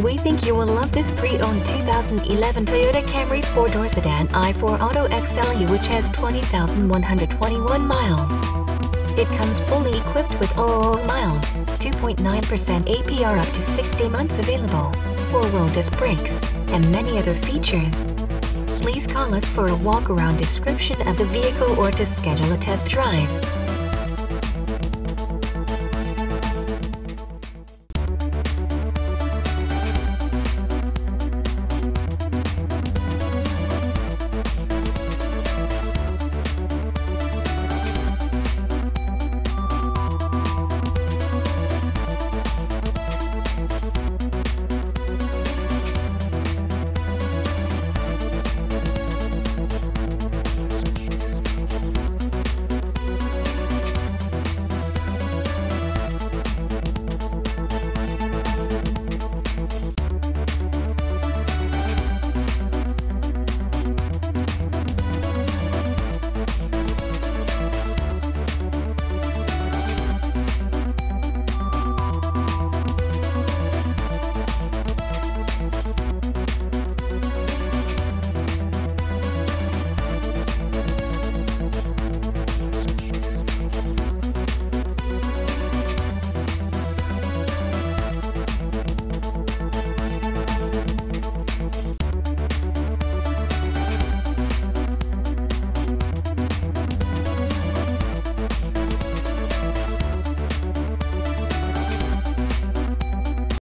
We think you will love this pre-owned 2011 Toyota Camry 4-door sedan i4 Auto XLE, which has 20,121 miles. It comes fully equipped with 0 miles, 2.9% APR, up to 60 months available, 4-wheel disc brakes, and many other features. Please call us for a walk-around description of the vehicle or to schedule a test drive.